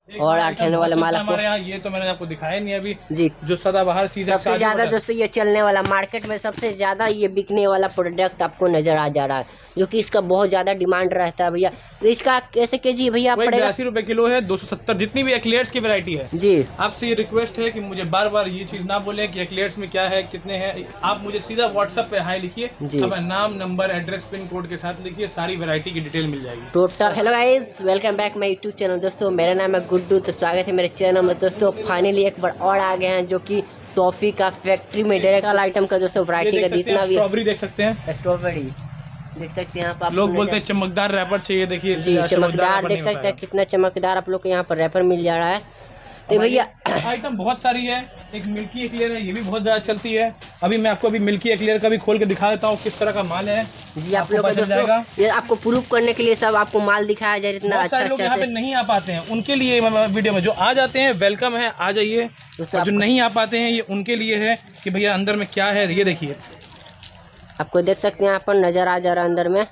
और अठाने वाला माल हमारे यहाँ ये तो मैंने आपको दिखाया नहीं अभी जी। जो सदाबहार सीजन सबसे ज्यादा दोस्तों ये चलने वाला मार्केट में सबसे ज्यादा ये बिकने वाला प्रोडक्ट आपको नजर आ जा रहा है, जो कि इसका बहुत ज्यादा डिमांड रहता है भैया। तो इसका कैसे केजी भैया पड़ेगा? 82 रुपए किलो है। 270 जितनी भी एक्लेयर्स की वैरायटी है जी। आपसे ये रिक्वेस्ट है कि मुझे बार बार ये चीज ना बोले कि एक्लेयर्स में क्या है कितने हैं। आप मुझे सीधा व्हाट्सएप पे हाई लिखिए, अपना नाम नंबर एड्रेस पिन कोड के साथ लिखिए, सारी वैरायटी की डिटेल मिल जाएगी total. Hello guys, welcome back my YouTube channel. दोस्तों मेरा नाम है गुड्डू, तो स्वागत है मेरे चैनल में। दोस्तों फाइनली एक बार और आ गए हैं, जो कि टॉफी का फैक्ट्री में डायरेक्ट आइटम का दोस्तों वैरायटी का जितना भी। स्ट्रॉबेरी देख सकते हैं, स्ट्रॉबेरी देख सकते हैं आप लोग बोलते हैं चमकदार रैपर चाहिए, देखिए जी चमकदार देख सकते हैं कितना चमकदार आप लोग को यहाँ पर रैपर मिल जा रहा है। तो भैया आइटम बहुत सारी है। एक मिल्की एक्लेयर है, ये भी बहुत ज्यादा चलती है। अभी मैं आपको मिल्की एक्लेयर का भी खोल के दिखा देता हूँ किस तरह का माल है जी। आप लोग दोस्तों ये आपको प्रूफ करने के लिए सब आपको माल दिखाया जाए, इतना अच्छा लोग यहाँ पे नहीं आ पाते हैं उनके लिए वीडियो में, जो आ जाते हैं वेलकम है, आ जाइए। जो नहीं आ पाते हैं ये उनके लिए है कि भैया अंदर में क्या है। ये देखिए आपको देख सकते हैं यहाँ पर नजर आ जा रहा है अंदर में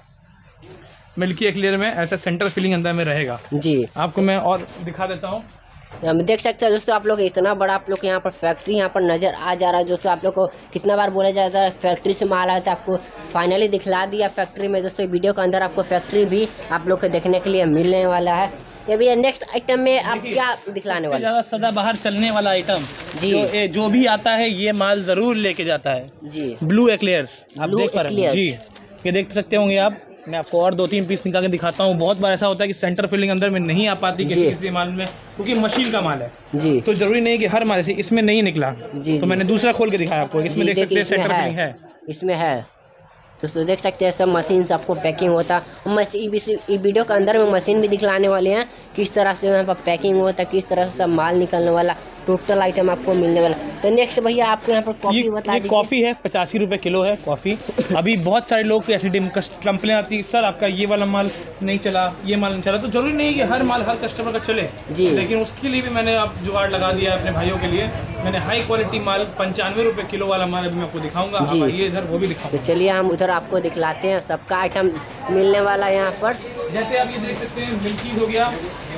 मिल्की एक्लेयर में ऐसा सेंटर फिलिंग अंदर में रहेगा जी। आपको मैं और दिखा देता हूँ। हम देख सकते हैं दोस्तों आप लोग इतना बड़ा आप लोग यहाँ पर फैक्ट्री यहाँ पर नज़र आ जा रहा है। दोस्तों आप लोग को कितना बार बोला जाता है फैक्ट्री से माल आता है, आपको फाइनली दिखला दिया फैक्ट्री में। दोस्तों वीडियो के अंदर आपको फैक्ट्री भी आप लोग को देखने के लिए मिलने वाला है। तो भैया नेक्स्ट आइटम में आप क्या दिखलाने वाले? ज़्यादा सदाबहार चलने वाला आइटम जी, जो भी आता है ये माल ज़रूर लेके जाता है जी। ब्लू एक्लेयर्स आप देख पा रहे हैं जी, ये देख सकते होंगे आप। मैं आपको और 2-3 पीस निकाल के दिखाता हूँ। बहुत बार ऐसा होता है कि सेंटर फिलिंग अंदर में नहीं आ पाती किसी भी माल में, क्योंकि मशीन का माल है जी। तो जरूरी नहीं कि हर माल से इसमें नहीं निकला जी, तो मैंने दूसरा खोल के दिखाया आपको। इसमें देख सकते हैं सेंटर फिलिंग है, इसमें है। दोस्तों देख सकते हैं सब मशीन से आपको पैकिंग होता है। वीडियो के अंदर में मशीन भी दिखलाने वाले हैं किस तरह से यहाँ पर पैकिंग होता है, किस तरह से सब माल निकलने वाला, टोटल आइटम आपको मिलने वाला। तो नेक्स्ट भैया आपको यहाँ पर कॉफ़ी बता दीजिए। कॉफ़ी है 85 रुपये किलो है कॉफ़ी। अभी बहुत सारे लोग ऐसी कंप्लेन आती है, सर आपका ये वाला माल नहीं चला, ये माल नहीं चला। तो जरूरी नहीं है कि हर माल हर कस्टमर का चले जी, लेकिन उसके लिए भी मैंने आप जुगाड़ लगा दिया है अपने भाइयों के लिए। मैंने हाई क्वालिटी माल 95 रुपये किलो वाला माल अभी मैं आपको दिखाऊंगा जी। ये इधर वो भी दिखाऊंगा, तो चलिए हम उधर आपको दिखलाते हैं। सबका आइटम मिलने वाला है यहाँ पर। जैसे आप ये देख सकते हैं मिल्की हो गया,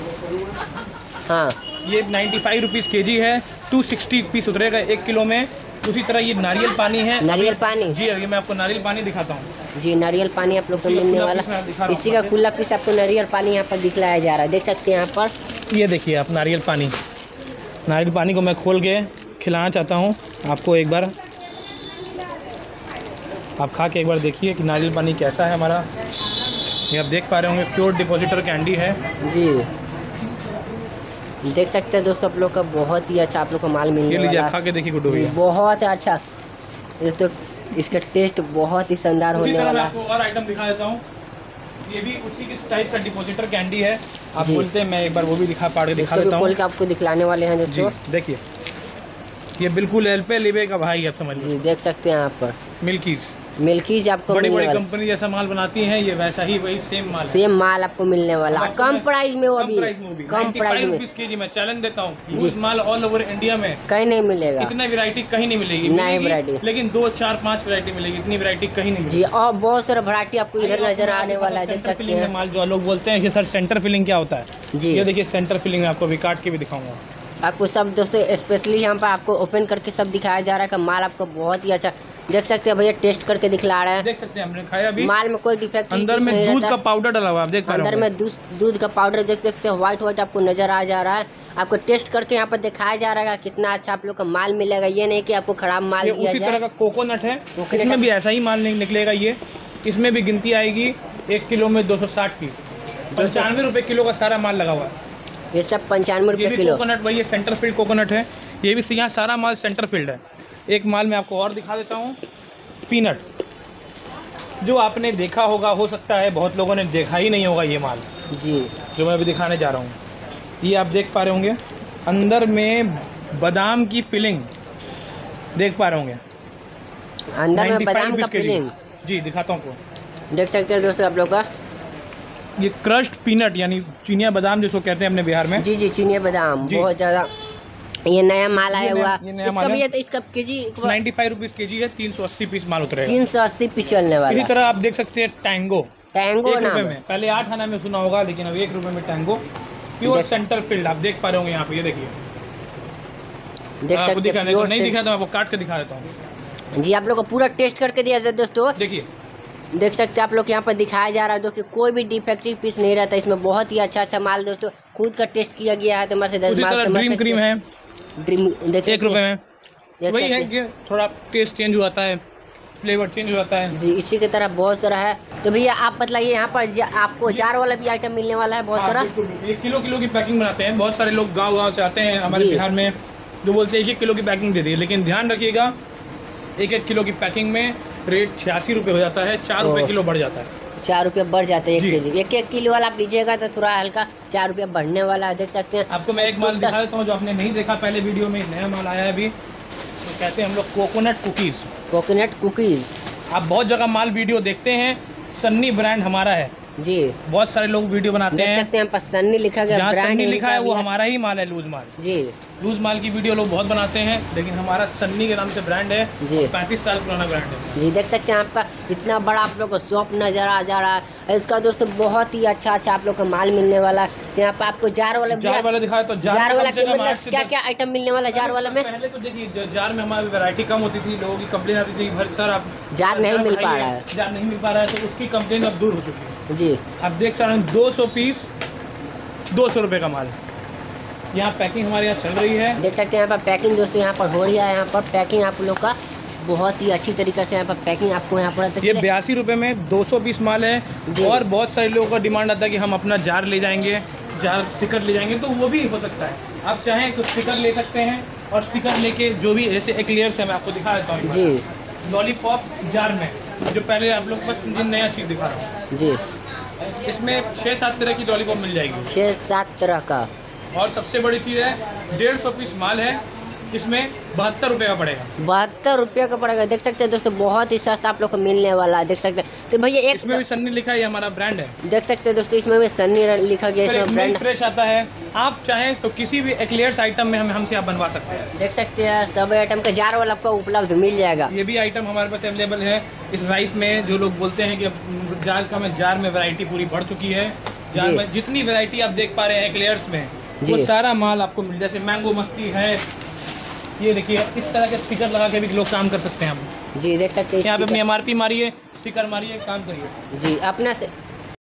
हाँ ये 95 रुपीज़ केजी है, 260 पीस उतरेगा 1 किलो में। उसी तरह ये नारियल पानी है, नारियल पानी जी। अभी मैं आपको नारियल पानी दिखाता हूँ जी। नारियल पानी आप लोग को मिलने वाला, इसी का खुला पीस आपको नारियल पानी यहाँ पर दिखलाया जा रहा है। देख सकते हैं यहाँ पर, ये देखिए आप नारियल पानी को मैं खोल के खिलाना चाहता हूँ आपको। एक बार आप खा के एक बार देखिए कि नारियल पानी कैसा है हमारा। ये आप देख पा रहे होंगे प्योर डिपॉजिटर कैंडी है जी। देख सकते हैं दोस्तों आप लोग का बहुत ही अच्छा आप लोग को माल मिलने वाला है। खा के देखिए गुड्डू भैया, बहुत अच्छा। ये तो इसका टेस्ट बहुत ही शानदार होने वाला है। आपको और आइटम दिखा देता हूँ। ये भी उसी के टाइप का डिपॉजिटर कैंडी है, आप बोलते हैं, मैं एक बार वो भी दिखा देता हूँ। खोल के आपको दिखलाने वाले हैं दोस्तों। देखिए ये बिल्कुल एलपे लिबे का भाई आप समझ लीजिए। देख सकते हैं यहाँ पर मिल्कीज आपको बड़ी कंपनी जैसा माल बनाती है, ये वैसा ही वही सेम माल आपको मिलने वाला, कम प्राइस में। वो अभी कम प्राइस में केजी मैं चैलेंज देता हूँ जी। माल ऑल ओवर इंडिया में कहीं नहीं मिलेगा, इतना वैरायटी कहीं नहीं मिलेगी, नई वैरायटी, लेकिन 2, 4, 5 वैरायटी मिलेगी, इतनी वैरायटी कहीं नहीं जी। और बहुत सारा वैरायटी आपको इधर नजर आने वाला है। देख सकते हैं माल जो लोग बोलते हैं कि सर सेंटर फिलिंग क्या होता है जी, ये देखिए सेंटर फिलिंग में आपको अभी काट के भी दिखाऊंगा आपको सब। दोस्तों स्पेशली यहाँ पर आपको ओपन करके सब दिखाया जा रहा है कि माल आपको बहुत ही अच्छा देख सकते हैं भैया। टेस्ट करके दिखला रहे हैं, देख सकते हैं हमने खाया अभी। माल में कोई डिफेक्ट अंदर में दूध का पाउडर डाला हुआ, आप देख पा रहे हैं अंदर में दूध का पाउडर देख सकते हैं, व्हाइट आपको नजर आ जा रहा है। आपको टेस्ट करके यहाँ पर दिखाया जा रहा है कितना अच्छा आप लोग का माल मिलेगा। ये नहीं कि आपको खराब माल दिया जाए। उसी तरह का कोकोनट है, इसमें भी ऐसा ही माल नहीं निकलेगा। ये इसमें भी गिनती आएगी 1 किलो में 260 पीस, 95 रुपये किलो का सारा माल लगा हुआ है। ये सब 95 रुपये किलो कोकोनट, वही सेंटर फील्ड कोकोनट है। ये भी यहाँ सारा माल सेंटर फील्ड है। एक माल मैं आपको और दिखा देता हूँ, पीनट, जो आपने देखा होगा, हो सकता है बहुत लोगों ने देखा ही नहीं होगा ये माल जी, जो मैं अभी दिखाने जा रहा हूँ। ये आप देख पा रहे होंगे अंदर में बादाम की फिलिंग, देख पा रहे होंगे अंदर में बादाम का फिलिंग जी। दिखाता हूँ आपको, देख सकते हैं दोस्तों आप लोग का ये क्रश्ड पीनट यानी चीनिया बादाम जिसको कहते हैं अपने बिहार में जी। चीनिया बादाम बहुत ज्यादा ये नया माल आया हुआ। इसका भी है तो इसका केजी 95 रुपीज़ केजी है, 380 पीस माल उतरेगा, 380 पीस चलने वाला। इसी तरह आप देख सकते हैं टैंगो नाम में, पहले 8 आना में सुना होगा, लेकिन अब 1 रुपये में टैंगो प्योर सेंटर फील्ड आप देख पा रहे होंगे यहाँ पे, ये देखिए देख सकते हैं। नहीं दिखा तो मैं आपको काट के दिखा देता हूँ जी, आप लोग को पूरा टेस्ट करके दिया जाए दोस्तों। देखिए देख सकते हैं आप लोग यहाँ पर दिखाया जा रहा है दोस्तों, कोई भी डिफेक्टिव पीस नहीं रहता इसमें। बहुत ही अच्छा माल दोस्तों, खुद का टेस्ट किया गया है। तो हमारे 10 माल ड्रीम क्रीम है, ड्रीम देख 1 रुपए में। वही है कि थोड़ा टेस्ट चेंज हो जाता है, फ्लेवर चेंज हो जाता है जी। इसी की तरह बहुत सारा है। तो भैया आप बतलाइए, यहाँ पर आपको जार वाला भी आइटम मिलने वाला है बहुत सारा। ये किलो की पैकिंग बनाते हैं। बहुत सारे लोग गाँव से आते हैं हमारे बिहार में, जो बोलते हैं 1 किलो की पैकिंग दे दी, लेकिन ध्यान रखिएगा 1 किलो की पैकिंग में रेट 86 रुपये हो जाता है, 4 रुपये किलो बढ़ जाता है। 4 रुपये बढ़ जाते हैं 1 केजी। 1 किलो वाला आप लीजिएगा तो थोड़ा हल्का 4 रुपये बढ़ने वाला है, देख सकते हैं। आपको मैं एक माल दिखा देता हूँ जो आपने नहीं देखा पहले वीडियो में, नया माल आया है अभी, तो कहते हैं हम लोग कोकोनट कुकीज़। कोकोनट कुकीज़ आप बहुत जगह माल वीडियो देखते हैं, सन्नी ब्रांड हमारा है जी। बहुत सारे लोग वीडियो बनाते हैं, देख सकते हैं सन्नी लिखा गया, सन्नी लिखा है वो हमारा ही माल है, लूज माल जी। लूज माल की वीडियो लोग बहुत बनाते हैं, लेकिन हमारा सन्नी के नाम से ब्रांड है जी। 35 साल पुराना ब्रांड है जी। देख सकते हैं आपका इतना बड़ा आप लोग को शॉप नजर आ जा रहा है। इसका दोस्तों बहुत ही अच्छा आप लोग को माल मिलने वाला है। यहाँ पे आपको जार वाला दिखाया तो जार वाला के मतलब क्या आइटम मिलने वाला जार वाला में? पहले तो देखिए जार में हमारी वैरायटी कम होती थी, लोगों की कंप्लेन आती थी भर सर आप जार नहीं मिल पा रहा है, जार नहीं मिल पा रहा है, तो उसकी कंप्लेन अब दूर हो चुकी है जी। आप देख सकते हैं 200 पीस 200 रुपये का माल। यहाँ पैकिंग हमारे यहाँ चल रही है, देख सकते हैं यहाँ पर पैकिंग दोस्तों यहाँ पर हो रही है। यहाँ पर पैकिंग आप लोग का बहुत ही अच्छी तरीके से यहाँ पर पैकिंग आपको यहाँ पर। ये 82 रुपये में 200 पीस माल है। और बहुत सारे लोगों का डिमांड आता है कि हम अपना जार ले जाएंगे, जार स्टिकर ले जाएंगे, तो वो भी हो सकता है। आप चाहें तो स्टिकर ले सकते हैं, और स्टिकर लेके जो भी ऐसे एक्लेयर्स है मैं आपको दिखा देता हूँ जी। लॉलीपॉप जार में, जो पहले आप लोग बस नया चीज़ दिखा रहा हूँ जी। इसमें 6-7 तरह की लॉलीपॉप मिल जाएगी, 6-7 तरह का। और सबसे बड़ी चीज़ है 150 पीस माल है, इसमें 72 रुपये का पड़ेगा, 72 रुपये का पड़ेगा। देख सकते हैं दोस्तों बहुत ही सस्ता आप लोग को मिलने वाला है, देख सकते हैं। तो भैया एक इसमें भी सन्नी लिखा है, हमारा ब्रांड है, देख सकते हैं दोस्तों इसमें भी सन्नी लिखा गया, इसमें ब्रांड फ्रेश आता है। आप चाहें तो किसी भी एक्लेयर्स आइटम में हमसे आप बनवा सकते हैं। देख सकते हैं सब आइटम का जार वाला आपको उपलब्ध मिल जाएगा। ये भी आइटम हमारे पास अवेलेबल है इस राइट में। जो लोग बोलते हैं कि अब जार में वैरायटी पूरी बढ़ चुकी है, जार में जितनी वैरायटी आप देख पा रहे हैं एक्लेयर्स में, वो सारा माल आपको मिल, जैसे मैंगो मस्ती है, ये देखिए इस तरह के स्टिकर लगा के भी लोग काम कर सकते हैं आप जी। देख सकते हैं यहाँ पे अपनी MRP मारिए, स्टिकर मारिए, काम करिए जी अपना से।